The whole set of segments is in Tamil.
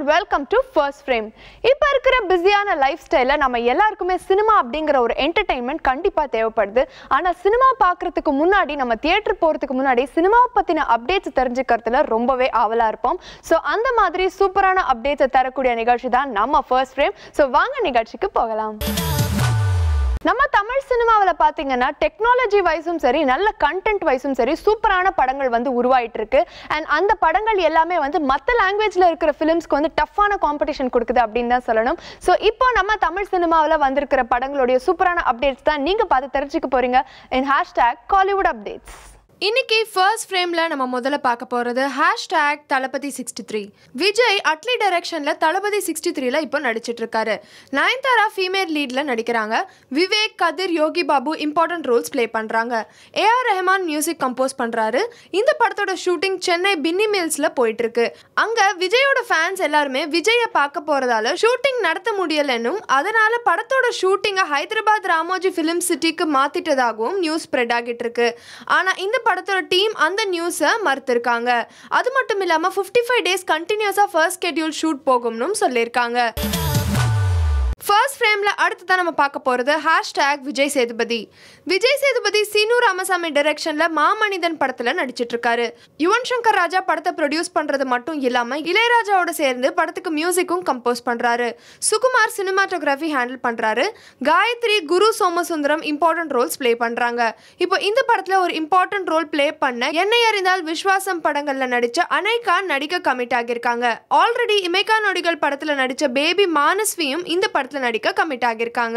and welcome to First Frame. இப்போ இருக்கிற பிஸியான லைஃப் ஸ்டைல்ல நம்ம எல்லாருக்குமே சினிமா அப்படிங்கிற ஒரு என்டர்டெயின்மெண்ட் கண்டிப்பா தேவைப்படுது. ஆனா சினிமா பார்க்கறதுக்கு முன்னாடி நம்ம தியேட்டர் போறதுக்கு முன்னாடி சினிமா பத்தின அப்டேட்ஸ் தெரிஞ்சுக்கிறதுல ரொம்பவே ஆவலா இருப்போம். ஸோ அந்த மாதிரி சூப்பரான அப்டேட்ஸை தரக்கூடிய நிகழ்ச்சி தான் நம்ம ஃபர்ஸ்ட் ஃப்ரேம். ஸோ வாங்க நிகழ்ச்சிக்கு போகலாம். நம்ம தமிழ் சினிமாவில் பார்த்தீங்கன்னா டெக்னாலஜி வைஸும் சரி நல்ல கண்டென்ட் வைஸும் சரி சூப்பரான படங்கள் வந்து உருவாயிட்டு இருக்கு. அண்ட் அந்த படங்கள் எல்லாமே வந்து மற்ற லாங்குவேஜில் இருக்கிற ஃபிலிம்ஸ்க்கு வந்து டஃப்பான காம்படிஷன் கொடுக்குது அப்படின்னு தான் சொல்லணும். ஸோ இப்போ நம்ம தமிழ் சினிமாவில் வந்திருக்கிற படங்களுடைய சூப்பரான அப்டேட்ஸ் தான் நீங்கள் பார்த்து தெரிஞ்சுக்க போறீங்க இன் #Kollywood Updates. இன்னைக்கு ஃபர்ஸ்ட் ஃப்ரேம்ல நம்ம முதல்ல பார்க்க போறது #தளபதி 63. விஜய் அட்லி டைரக்ஷன்ல தளபதி 63ல இப்போ நடிச்சிட்டு இருக்காரு. நயன்தாரா ஃபீமேல் லீட்ல நடிக்கிறாங்க. Vivek, Kathir, Yogi Babu important roles play பண்றாங்க. ஏஆர் ரஹ்மான் மியூசிக் கம்போஸ் பண்றாரு. இந்த படத்தோட ஷூட்டிங் சென்னை பின்னி மில்ஸ்ல போயிட்டு இருக்கு. அங்க விஜயோட ஃபேன்ஸ் எல்லாருமே விஜயை பார்க்க போறதால ஷூட்டிங் நடத்த முடியலன்னும் அதனால படத்தோட ஷூட்டிங்கை ஹைதராபாத் ராமோஜி ஃபிலிம் சிட்டிக்கு மாத்திட்டதாகவும் நியூஸ் ஸ்ப்ரெட் ஆகிட்டு இருக்கு. ஆனா இந்த படத்தோட டீம் அந்த நியூஸை மறுத்திருக்காங்க. அது மட்டும் இல்லாம 55 டேஸ் கண்டினியூஸா ஃபர்ஸ்ட் ஸ்கெட்யூல் ஷூட் போகும்னு சொல்லியிருக்காங்க. ஃபர்ஸ்ட் ஃப்ரேம்ல அடுத்ததான் நம்ம பார்க்க போறது #விஜய் சேதுபதி. விஜய் சேதுபதி சீனு ராமசாமி டைரக்ஷன்ல மாமனிதன் படத்துல நடிச்சிட்டு இருக்காரு. யுவன் சங்கர் ராஜா படத்தை ப்ரொடியூஸ் பண்றது மட்டும் இல்லாம இளையராஜாவோட சேர்ந்து படத்துக்கு மியூசிக்கும் கம்போஸ் பண்றாரு. சுகுமார் சினிமாட்டோகிராஃபி ஹேண்டில் பண்றாரு. Gayathri, Guru Somasundaram important roles play பண்றாங்க. இப்போ இந்த படத்துல ஒரு இம்பார்ட்டன்ட் ரோல் பிளே பண்ண என்னை அறிந்தால் விஸ்வாசம் படங்கள்ல நடிச்ச அனைகா நடிக்க கமிட் ஆகியிருக்காங்க. ஆல்ரெடி இமைக்கா நொடிகள் படத்துல நடிச்ச பேபி மானஸ்வியும் இந்த படத்துல நடிக்க கமிட் ஆகியிருக்காங்க.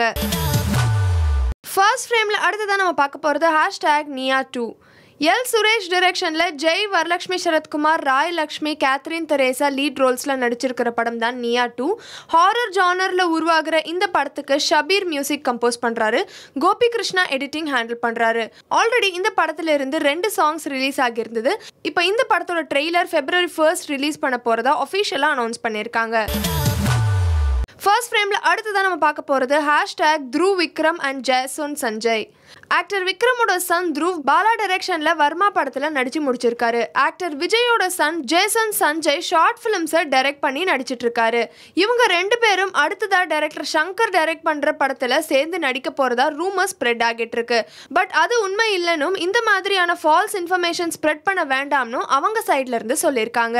ஃபர்ஸ்ட் ஃப்ரேம்ல அடுத்ததான் நம்ம பார்க்க போறது #Nia2. எல் சுரேஷ் டைரக்ஷன்ல ஜெய், வரலட்சுமி சரத்குமார், ராய் லக்ஷ்மி, கேத்ரின் தெரேசா லீட் ரோல்ஸ்ல நடிச்சிருக்கிற படம் தான் Nia2. ஹாரர் ஜானர்ல உருவாகிற இந்த படத்துக்கு ஷபீர் மியூசிக் கம்போஸ் பண்றாரு. கோபி கிருஷ்ணா எடிட்டிங் ஹேண்டில் பண்றாரு. ஆல்ரெடி இந்த படத்துல இருந்து 2 சாங்ஸ் ரிலீஸ் ஆகியிருந்தது. இப்போ இந்த படத்தோட ட்ரெய்லர் February 1 ரிலீஸ் பண்ண போறதா ஆஃபிஷியலா அனௌன்ஸ் பண்ணியிருக்காங்க. ஃபர்ஸ்ட் ஃப்ரேம்ல அடுத்ததான் நம்ம பார்க்க போறது #த்ருவ் விக்ரம் அண்ட் ஜெயசோன் சஞ்சய். ஆக்டர் விக்ரமோட சன் த்ருவ் பாலா டைரக்ஷன்ல வர்மா படத்துல நடிச்சு முடிச்சிருக்காரு. ஆக்டர் விஜயோட சன் ஜேசன் சஞ்சய் ஷார்ட் ஃபிலிம்ஸை டைரக்ட் பண்ணி நடிச்சிட்டு இருக்காரு. இவங்க 2 பேரும் அடுத்ததா டைரக்டர் சங்கர் டைரக்ட் பண்ற படத்துல சேர்ந்து நடிக்க போறதா ரூமர் ஸ்ப்ரெட் ஆகிட்டு இருக்கு. பட் அது உண்மை இல்லைன்னும் இந்த மாதிரியான ஃபால்ஸ் இன்ஃபர்மேஷன் ஸ்ப்ரெட் பண்ண வேண்டாம்னு அவங்க சைட்ல இருந்து சொல்லியிருக்காங்க.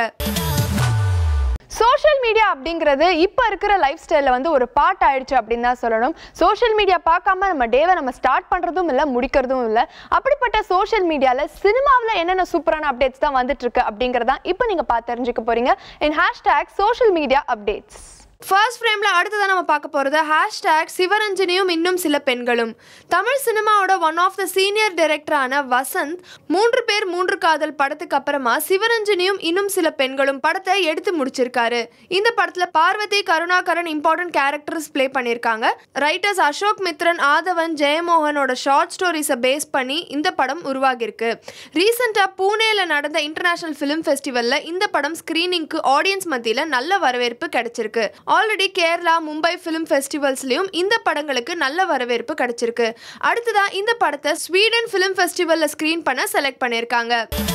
சோஷியல் மீடியா அப்படிங்கிறது இப்போ இருக்கிற லைஃப் ஸ்டைலில் வந்து ஒரு பார்ட் ஆயிடுச்சு அப்படின்னு தான் சொல்லணும். சோஷியல் மீடியா பார்க்காம நம்ம டேவை நம்ம ஸ்டார்ட் பண்ணுறதும் இல்லை, முடிக்கிறதும் இல்லை. அப்படிப்பட்ட சோஷியல் மீடியாவில் சினிமாவில் என்னென்ன சூப்பரான அப்டேட்ஸ் தான் வந்துட்டு இருக்கு அப்படிங்கிறதான் இப்போ நீங்கள் பார்த்து தெரிஞ்சுக்க போறீங்க in #social media updates. First ஃப்ரேம்ல அடுத்ததான் நம்ம பார்க்க போறது #சிவரஞ்சனியும் இன்னும் சில பெண்களும். தமிழ் சினிமாவோட ஒன் ஆஃப் த சீனியர் டைரக்டரான வசந்த் 3 பேர் 3 காதல் படத்துக்கு அப்புறமா சிவரஞ்சனியும் இன்னும் சில பெண்களும் படத்தை எடுத்து முடிச்சிருக்காரு. இந்த படத்துல Parvathy, Karunakaran important characters play பண்ணியிருக்காங்க. ரைட்டர்ஸ் அசோக் மித்ரன், ஆதவன், ஜெயமோகனோட ஷார்ட் ஸ்டோரிஸை பேஸ் பண்ணி இந்த படம் உருவாகிருக்கு. ரீசெண்டா பூனேல நடந்த இன்டர்நேஷனல் ஃபிலிம் ஃபெஸ்டிவல்ல இந்த படம் ஸ்கிரீனிங்க்கு ஆடியன்ஸ் மத்தியில நல்ல வரவேற்பு கிடைச்சிருக்கு. ஆல்ரெடி கேரளா, மும்பை ஃபிலிம் ஃபெஸ்டிவல்ஸ்லயும் இந்த படங்களுக்கு நல்ல வரவேற்பு கிடைச்சிருக்கு. அடுத்ததா இந்த படத்தை ஸ்வீடன் ஃபிலிம் ஃபெஸ்டிவல்ல ஸ்கிரீன் பண்ண செலக்ட் பண்ணியிருக்காங்க.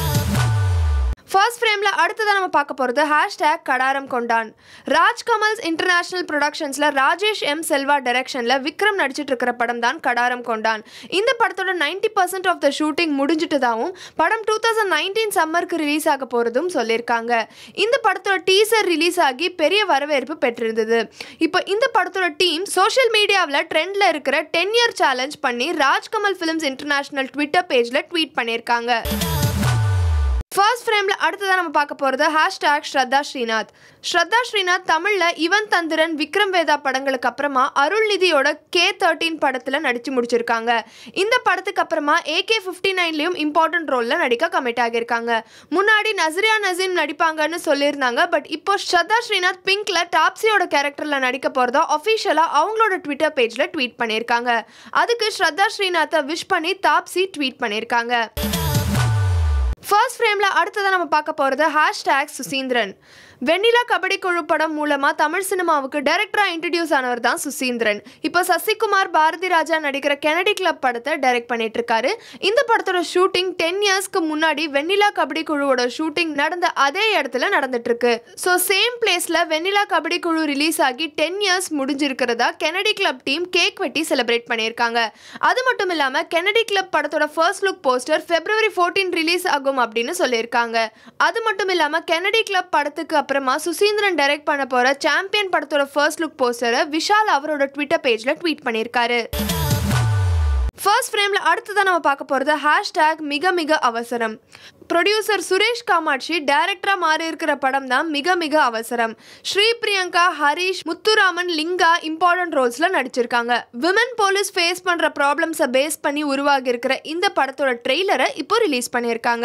ஃபர்ஸ்ட் ஃப்ரேம்ல அடுத்ததான் நம்ம பார்க்க போறது #கடாரம் கொண்டான். ராஜ்கமல்ஸ் இன்டர்நேஷனல் ப்ரொடக்ஷன்ஸ்ல ராஜேஷ் எம் செல்வா டைரக்ஷன்ல விக்ரம் நடிச்சிட்டு இருக்கிற படம் தான் கடாரம் கொண்டான். இந்த படத்தோட 90% ஆஃப் த ஷூட்டிங் முடிஞ்சிட்டதாகவும் படம் 2019 சம்மருக்கு ரிலீஸ் ஆக போறதும் சொல்லியிருக்காங்க. இந்த படத்தோட டீசர் ரிலீஸ் ஆகி பெரிய வரவேற்பு பெற்றிருந்தது. இப்போ இந்த படத்தோட டீம் சோஷியல் மீடியாவில் ட்ரெண்ட்ல இருக்கிற 10 இயர் சேலஞ்ச் பண்ணி ராஜ்கமல் ஃபிலிம்ஸ் இன்டர்நேஷனல் ட்விட்டர் பேஜ்ல ட்வீட் பண்ணியிருக்காங்க. ஃபர்ஸ்ட் ஃப்ரேம்ல அடுத்ததான் நம்ம பார்க்க போறது #ஸ்ரத்தா ஸ்ரீநாத். ஸ்ரத்தா ஸ்ரீநாத் தமிழ்ல இவன் தந்திரன், விக்ரம் வேதா படங்களுக்கு அப்புறமா அருள்நிதியோட K13 படத்துல நடிச்சு முடிச்சிருக்காங்க. இந்த படத்துக்கு அப்புறமா AK-59லயும் இம்பார்ட்டன்ட் ரோல்ல நடிக்க கமிட் ஆகியிருக்காங்க. முன்னாடி நஸ்ரியா நசீம் நடிப்பாங்கன்னு சொல்லியிருந்தாங்க. பட் இப்போ ஸ்ரத்தா ஸ்ரீநாத் பிங்க்ல டாப்ஸியோட கேரக்டர்ல நடிக்க போறதா ஆஃபிஷியலா அவங்களோட ட்விட்டர் பேஜ்ல ட்வீட் பண்ணியிருக்காங்க. அதுக்கு ஸ்ரத்தா ஸ்ரீநாத்தை விஷ் பண்ணி தாப்ஸி ட்வீட் பண்ணியிருக்காங்க. ஃபர்ஸ்ட் ஃப்ரேம்ல அடுத்ததான் நம்ம பார்க்க போறது #சுசீந்திரன். வெண்ணிலா கபடி குழு படம் மூலமா தமிழ் சினிமாவுக்கு டைரக்டரா இன்ட்ரடியூஸ் ஆனவர் தான் சுசீந்திரன். இப்போ சசிகுமார் பாரதி ராஜா நடிக்கிற கெனடி கிளப் படத்தை டைரக்ட் பண்ணிட்டு இருக்காரு. இந்த படத்தோட ஷூட்டிங் 10 இயர்ஸ்க்கு முன்னாடி வெண்ணிலா கபடி குழுவோட ஷூட்டிங் நடந்த அதே இடத்துல நடந்துட்டு இருக்கு. ஸோ சேம் பிளேஸ்ல வெண்ணிலா கபடி குழு ரிலீஸ் ஆகி 10 இயர்ஸ் முடிஞ்சிருக்கிறதா கெனடி கிளப் டீம் கேக் வெட்டி செலிப்ரேட் பண்ணியிருக்காங்க. அது மட்டும் இல்லாம கெனடி கிளப் படத்தோட first look poster February 14 release ஆகும் அப்படின்னு சொல்லியிருக்காங்க. அது மட்டும் இல்லாம கெனடி கிளப் படத்துக்கு அப்புறமா சுசீந்திரன் டைரக்ட் பண்ண போற சாம்பியன் படத்தோட ஃபர்ஸ்ட் லுக் போஸ்டரை விஷால் அவரோட ட்விட்டர் பேஜ்ல ட்வீட் பண்ணியிருக்காரு. ஃபர்ஸ்ட் ஃப்ரேமில் அடுத்ததான் நம்ம பார்க்க போகிறது மிக மிக அவசரம். ப்ரொடியூசர் சுரேஷ் காமாட்சி டைரக்டராக மாறி இருக்கிற படம் தான் மிக மிக அவசரம். ஸ்ரீ பிரியங்கா, ஹரிஷ், முத்துராமன், லிங்கா இம்பார்ட்டன்ட் ரோல்ஸில் நடிச்சிருக்காங்க. விமன் போலீஸ் ஃபேஸ் பண்ணுற ப்ராப்ளம்ஸை பேஸ் பண்ணி உருவாகி இருக்கிற இந்த படத்தோட ட்ரெய்லரை இப்போ ரிலீஸ் பண்ணியிருக்காங்க.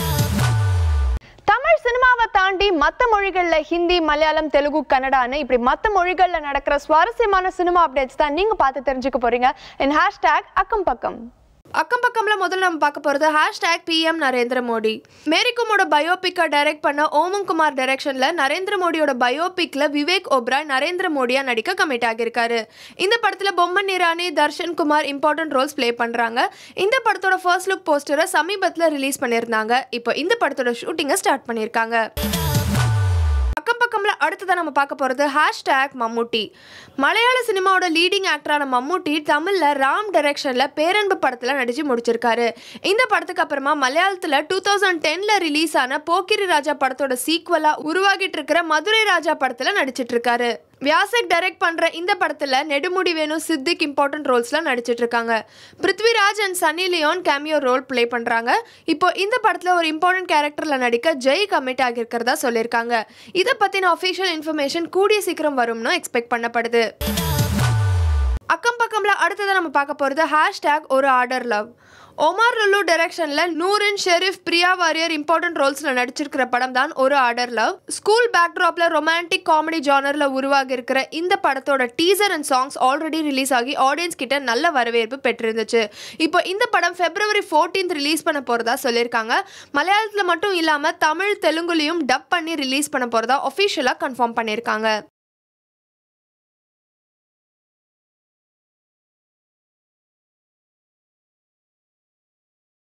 தமிழ் சினிமாவை தாண்டி மற்ற மொழிகளில் ஹிந்தி, மலையாளம், தெலுங்கு, கன்னடான்னு இப்படி மற்ற மொழிகளில் நடக்கிற சுவாரஸ்யமான சினிமா அப்டேட்ஸ் தான் நீங்கள் பார்த்து தெரிஞ்சுக்க போறீங்க. இன் அக்கம் பக்கம். அக்கம் பக்கம்ல முதல்ல நம்ம பார்க்க போகிறது PM நரேந்திர மோடி. மேரிகோமோட பயோபிக்கை டைரக்ட் பண்ண ஓமங்குமார் டைரக்ஷன்ல நரேந்திர மோடியோட பயோபிக்ல விவேக் ஒப்ராய் நரேந்திர மோடியா நடிக்க கமிட் ஆகியிருக்காரு. இந்த படத்துல Boman Irani, Darshan Kumar important roles play பண்றாங்க. இந்த படத்தோட ஃபர்ஸ்ட் லுக் போஸ்டரை சமீபத்தில் ரிலீஸ் பண்ணியிருந்தாங்க. இப்போ இந்த படத்தோட ஷூட்டிங்கை ஸ்டார்ட் பண்ணியிருக்காங்க. அக்கம் பக்கம்ல அடுத்ததான் நம்ம பார்க்க போறது மம்முட்டி. மலையாள சினிமாவோட லீடிங் ஆக்டரான மம்முட்டி தமிழ்ல ராம் டைரக்ஷன்ல பேரன்பு படத்துல நடிச்சு முடிச்சிருக்காரு. இந்த படத்துக்கு அப்புறமா மலையாளத்துல 2010ல ரிலீஸ் ஆன போக்கிரி ராஜா படத்தோட சீக்வலா உருவாகிட்டு இருக்கிற மதுரை ராஜா படத்துல நடிச்சிட்டு இருக்காரு. வியாசக் டைரக்ட் பண்ற இந்த படத்துல நெடுமுடி வேணு, சித்திக் இம்பார்ட்டன்ட் ரோல்ஸ்ல நடிச்சிட்டு இருக்காங்க. Prithviraj and Sunny Leone cameo role play பண்றாங்க. இப்போ இந்த படத்துல ஒரு இம்பார்ட்டன்ட் கேரக்டர்ல நடிக்க ஜெய் கமிட் ஆகியிருக்கிறதா சொல்லியிருக்காங்க. இதை பத்தின அஃபிஷியல் இன்ஃபர்மேஷன் கூடிய சீக்கிரம் வரும்னு எக்ஸ்பெக்ட் பண்ணப்படுது. அக்கம் பக்கம்ல அடுத்ததான் நம்ம பார்க்க போறது ஒரு ஆர்டர் லவ். ஒமார் லுல்லு டைரக்ஷன்ல நூரின், ஷெரீஃப், பிரியா வாரியர் இம்பார்ட்டன்ட் ரோல்ஸ்ல நடிச்சிருக்கிற படம் தான் ஒரு ஆர்டர் லவ். ஸ்கூல் பேக்ட்ராப்ல ரொமான்டிக் காமெடி ஜானர்ல உருவாகி இருக்கிற இந்த படத்தோட teaser and songs already release ஆகி ஆடியன்ஸ் கிட்ட நல்ல வரவேற்பு பெற்றிருந்துச்சு. இப்போ இந்த படம் February 14 ரிலீஸ் பண்ண போறதா சொல்லியிருக்காங்க. மலையாளத்துல மட்டும் இல்லாம தமிழ், தெலுங்குலையும் டப் பண்ணி ரிலீஸ் பண்ண போறதா அஃபிஷியலா கன்ஃபார்ம் பண்ணியிருக்காங்க.